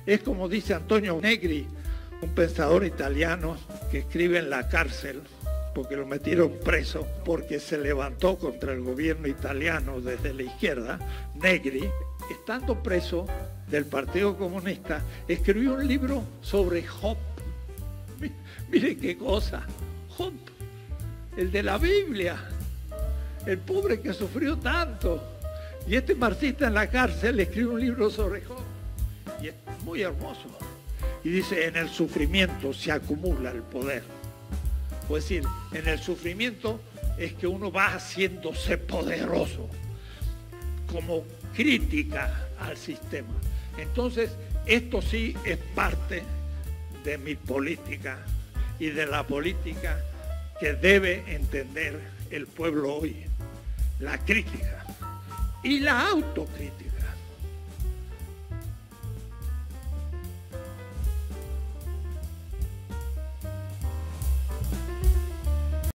Es como dice Antonio Negri, un pensador italiano que escribe en la cárcel, porque lo metieron preso, porque se levantó contra el gobierno italiano desde la izquierda. Negri, estando preso del Partido Comunista, escribió un libro sobre Job. Mire qué cosa, Job, el de la Biblia, el pobre que sufrió tanto. Y este marxista en la cárcel escribe un libro sobre Job, y es muy hermoso. Y dice, en el sufrimiento se acumula el poder. Es decir, en el sufrimiento es que uno va haciéndose poderoso, como crítica al sistema. Entonces, esto sí es parte de mi política y de la política que debe entender el pueblo hoy. La crítica y la autocrítica.